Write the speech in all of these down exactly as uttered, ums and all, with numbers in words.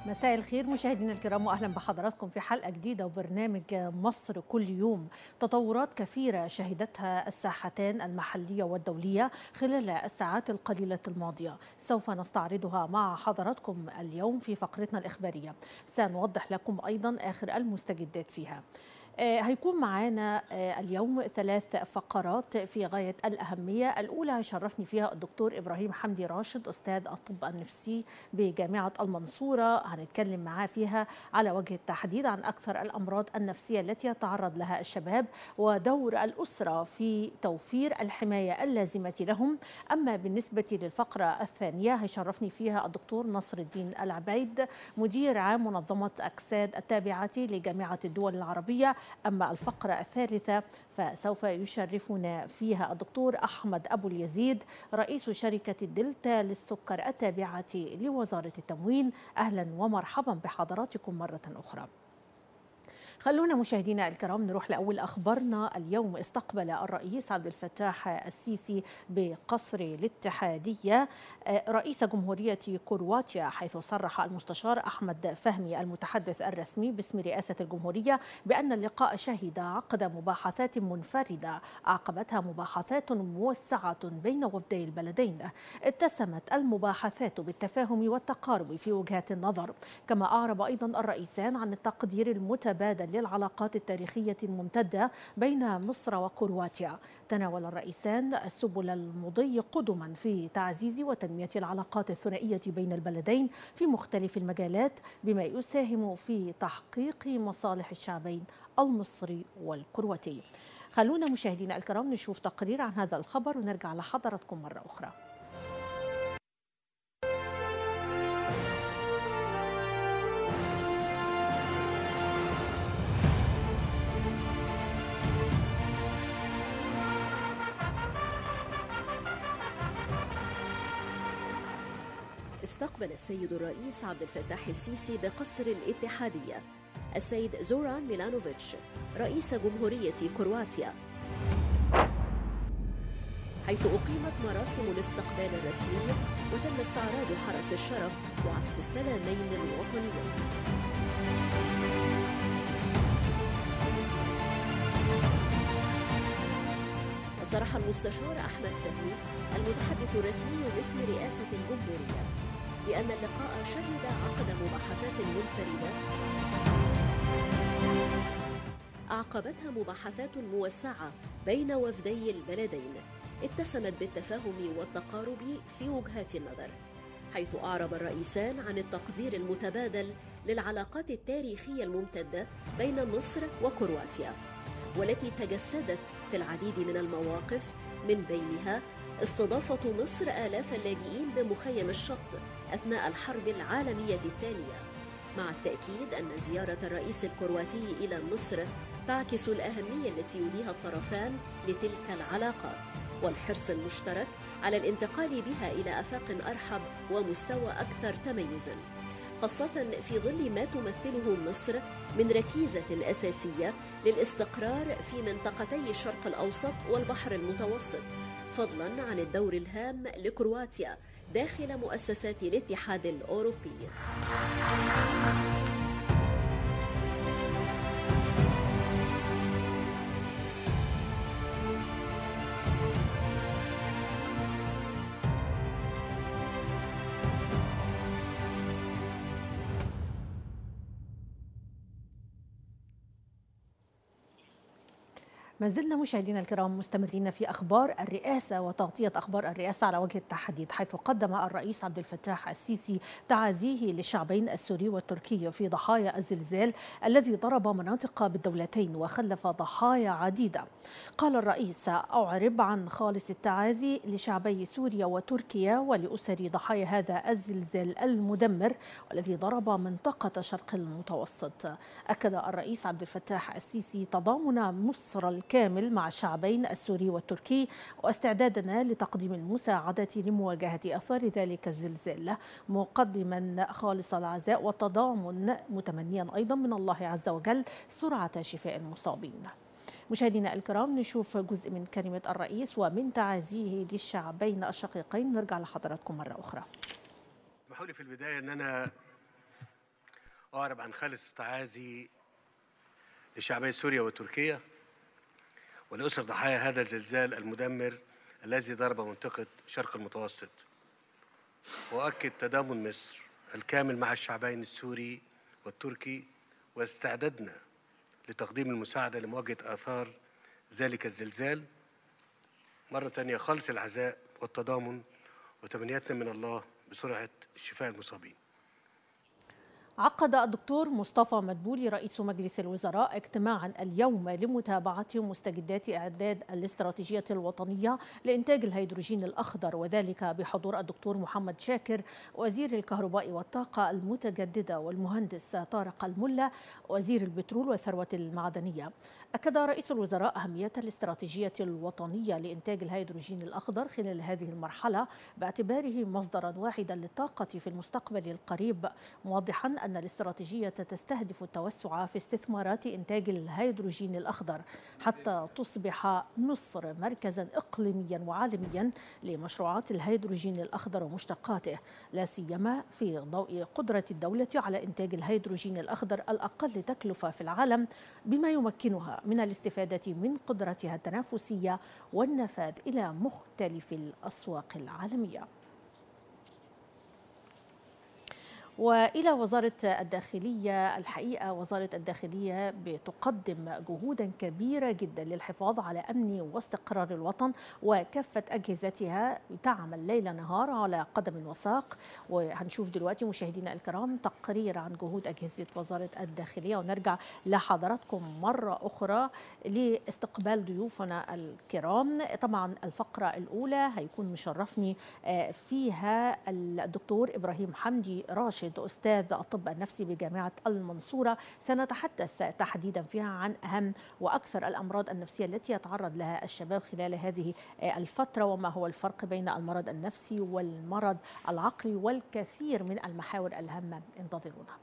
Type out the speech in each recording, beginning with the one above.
مساء الخير مشاهدينا الكرام، واهلا بحضراتكم في حلقه جديده وبرنامج مصر كل يوم. تطورات كثيره شهدتها الساحتان المحليه والدوليه خلال الساعات القليله الماضيه، سوف نستعرضها مع حضراتكم اليوم في فقرتنا الاخباريه. سنوضح لكم ايضا اخر المستجدات فيها. هيكون معانا اليوم ثلاث فقرات في غاية الأهمية. الأولى هيشرفني فيها الدكتور إبراهيم حمدي راشد، أستاذ الطب النفسي بجامعة المنصورة. هنتكلم معاه فيها على وجه التحديد عن أكثر الأمراض النفسية التي يتعرض لها الشباب ودور الأسرة في توفير الحماية اللازمة لهم. أما بالنسبة للفقرة الثانية هيشرفني فيها الدكتور نصر الدين العبيد، مدير عام منظمة أكساد التابعة لجامعة الدول العربية. أما الفقرة الثالثة فسوف يشرفنا فيها الدكتور أحمد أبو اليزيد، رئيس شركة الدلتا للسكر التابعة لوزارة التموين. أهلا ومرحبا بحضراتكم مرة أخرى. خلونا مشاهدينا الكرام نروح لأول أخبارنا اليوم. استقبل الرئيس عبد الفتاح السيسي بقصر الاتحادية رئيس جمهورية كرواتيا، حيث صرح المستشار أحمد فهمي المتحدث الرسمي باسم رئاسة الجمهورية بأن اللقاء شهد عقد مباحثات منفردة عقبتها مباحثات موسعة بين وفدي البلدين. اتسمت المباحثات بالتفاهم والتقارب في وجهات النظر، كما أعرب أيضا الرئيسان عن التقدير المتبادل للعلاقات التاريخية الممتدة بين مصر وكرواتيا. تناول الرئيسان السبل المضي قدما في تعزيز وتنمية العلاقات الثنائية بين البلدين في مختلف المجالات، بما يساهم في تحقيق مصالح الشعبين المصري والكرواتي. خلونا مشاهدينا الكرام نشوف تقرير عن هذا الخبر ونرجع لحضراتكم مرة أخرى. استقبل السيد الرئيس عبد الفتاح السيسي بقصر الاتحادية السيد زوران ميلانوفيتش رئيس جمهورية كرواتيا، حيث أقيمت مراسم الاستقبال الرسمي وتم استعراض حرس الشرف وعزف السلامين الوطنيين. وصرح المستشار أحمد فهمي المتحدث الرسمي باسم رئاسة الجمهورية بأن اللقاء شهد عقد مباحثات منفردة أعقبتها مباحثات موسعة بين وفدي البلدين اتسمت بالتفاهم والتقارب في وجهات النظر، حيث أعرب الرئيسان عن التقدير المتبادل للعلاقات التاريخية الممتدة بين مصر وكرواتيا، والتي تجسدت في العديد من المواقف، من بينها استضافة مصر آلاف اللاجئين بمخيم الشط أثناء الحرب العالمية الثانية، مع التأكيد أن زيارة الرئيس الكرواتي إلى مصر تعكس الأهمية التي يوليها الطرفان لتلك العلاقات والحرص المشترك على الانتقال بها إلى آفاق أرحب ومستوى أكثر تميزاً، خاصة في ظل ما تمثله مصر من ركيزة أساسية للاستقرار في منطقتي الشرق الأوسط والبحر المتوسط، فضلاً عن الدور الهام لكرواتيا داخل مؤسسات الاتحاد الأوروبي. ما زلنا مشاهدينا الكرام مستمرين في أخبار الرئاسة وتغطية أخبار الرئاسة على وجه التحديد، حيث قدم الرئيس عبد الفتاح السيسي تعازيه للشعبين السوري والتركي في ضحايا الزلزال الذي ضرب مناطق بالدولتين وخلف ضحايا عديدة. قال الرئيس: أعرب عن خالص التعازي لشعبي سوريا وتركيا ولأسر ضحايا هذا الزلزال المدمر والذي ضرب منطقة شرق المتوسط. أكد الرئيس عبد الفتاح السيسي تضامن مصر كامل مع الشعبين السوري والتركي واستعدادنا لتقديم المساعدة لمواجهة آثار ذلك الزلزال، مقدما خالص العزاء والتضامن، متمنيا أيضا من الله عز وجل سرعة شفاء المصابين. مشاهدينا الكرام نشوف جزء من كلمة الرئيس ومن تعازيه للشعبين الشقيقين، نرجع لحضراتكم مرة أخرى. اسمحوا لي في البداية أن أنا أعرب عن خالص تعازي لشعبي سوريا وتركيا ولأسر ضحايا هذا الزلزال المدمر الذي ضرب منطقة شرق المتوسط. وأؤكد تضامن مصر الكامل مع الشعبين السوري والتركي واستعددنا لتقديم المساعدة لمواجهة آثار ذلك الزلزال. مرة تانية خالص العزاء والتضامن وتمنياتنا من الله بسرعة شفاء المصابين. عقد الدكتور مصطفى مدبولي رئيس مجلس الوزراء اجتماعا اليوم لمتابعة مستجدات إعداد الاستراتيجية الوطنية لإنتاج الهيدروجين الأخضر، وذلك بحضور الدكتور محمد شاكر وزير الكهرباء والطاقة المتجددة والمهندس طارق الملا وزير البترول والثروة المعدنية. أكد رئيس الوزراء أهمية الاستراتيجية الوطنية لإنتاج الهيدروجين الأخضر خلال هذه المرحلة باعتباره مصدرا واحدا للطاقة في المستقبل القريب، موضحا أن الاستراتيجية تستهدف التوسع في استثمارات إنتاج الهيدروجين الأخضر حتى تصبح مصر مركزا إقليميا وعالميا لمشروعات الهيدروجين الأخضر ومشتقاته، لا سيما في ضوء قدرة الدولة على إنتاج الهيدروجين الأخضر الأقل تكلفة في العالم، بما يمكنها من الاستفادة من قدرتها التنافسية والنفاذ إلى مختلف الأسواق العالمية. وإلى وزارة الداخلية، الحقيقة وزارة الداخلية بتقدم جهودا كبيرة جدا للحفاظ على أمن واستقرار الوطن، وكافة أجهزتها تعمل ليل نهار على قدم وساق. وهنشوف دلوقتي مشاهدينا الكرام تقرير عن جهود أجهزة وزارة الداخلية، ونرجع لحضراتكم مرة أخرى لاستقبال ضيوفنا الكرام. طبعا الفقرة الأولى هيكون مشرفني فيها الدكتور إبراهيم حمدي راشد أستاذ الطب النفسي بجامعة المنصورة. سنتحدث تحديدا فيها عن أهم وأكثر الأمراض النفسية التي يتعرض لها الشباب خلال هذه الفترة، وما هو الفرق بين المرض النفسي والمرض العقلي، والكثير من المحاور الهامة. انتظرونا.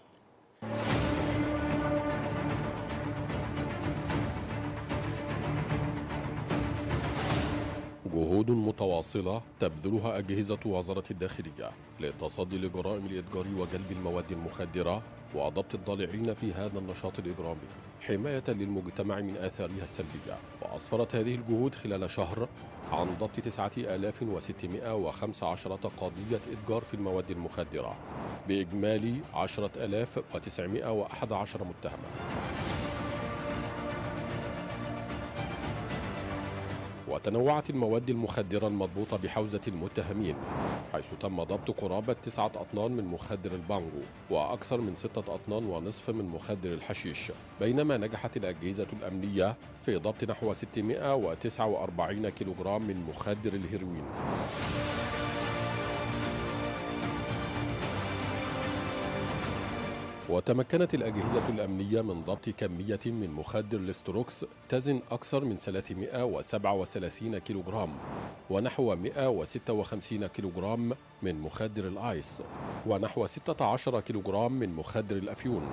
جهود متواصلة تبذلها أجهزة وزارة الداخلية للتصدي لجرائم الإتجار وجلب المواد المخدرة وضبط الضالعين في هذا النشاط الإجرامي حماية للمجتمع من آثارها السلبية. وأسفرت هذه الجهود خلال شهر عن ضبط تسعة آلاف وستمائة وخمسة عشر قضية إتجار في المواد المخدرة بإجمالي عشرة آلاف وتسعمائة وأحد عشر متهما. وتنوعت المواد المخدرة المضبوطة بحوزة المتهمين، حيث تم ضبط قرابة تسعة أطنان من مخدر البانجو وأكثر من ستة أطنان ونصف من مخدر الحشيش، بينما نجحت الأجهزة الأمنية في ضبط نحو ستمائة وتسعة وأربعين كيلوغرام من مخدر الهيروين. وتمكنت الأجهزة الأمنية من ضبط كمية من مخدر الاستروكس تزن أكثر من ثلاثمائة وسبعة وثلاثين كيلوغرام ونحو مائة وستة وخمسين كيلوغرام من مخدر الآيس ونحو ستة عشر كيلوغرام من مخدر الأفيون.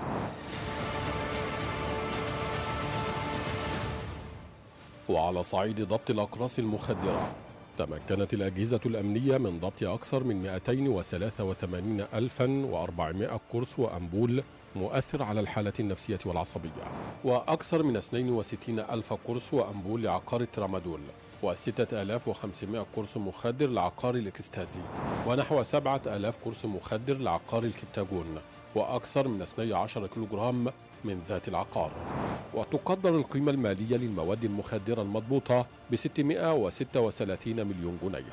وعلى صعيد ضبط الأقراص المخدرة، تمكنت الأجهزة الأمنية من ضبط أكثر من مائتين وثلاثة وثمانين ألفا وأربعمائة قرص وأنبول مؤثر على الحالة النفسية والعصبية، وأكثر من اثنين وستين ألف قرص وأنبول لعقار الترامادول، وستة آلاف وخمسمائة قرص مخدر لعقار الإكستازي، ونحو سبعة آلاف قرص مخدر لعقار الكبتاجون، وأكثر من اثني عشر كيلوغرام من ذات العقار. وتقدر القيمة المالية للمواد المخدرة المضبوطة ب ستمائة وستة وثلاثين مليون جنيه.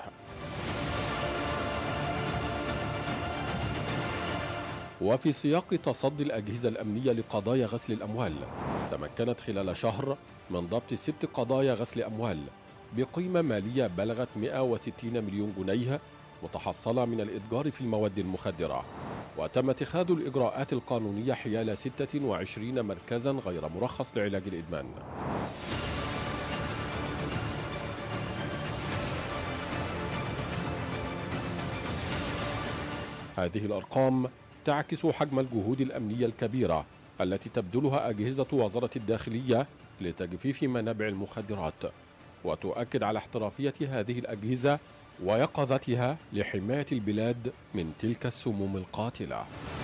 وفي سياق تصدي الأجهزة الأمنية لقضايا غسل الأموال، تمكنت خلال شهر من ضبط ست قضايا غسل أموال بقيمة مالية بلغت مائة وستين مليون جنيه متحصلة من الإتجار في المواد المخدرة، وتم اتخاذ الإجراءات القانونية حيال ستة وعشرين مركزا غير مرخص لعلاج الإدمان. هذه الأرقام تعكس حجم الجهود الأمنية الكبيرة التي تبذلها أجهزة وزارة الداخلية لتجفيف منابع المخدرات، وتؤكد على احترافية هذه الأجهزة ويقظتها لحماية البلاد من تلك السموم القاتلة.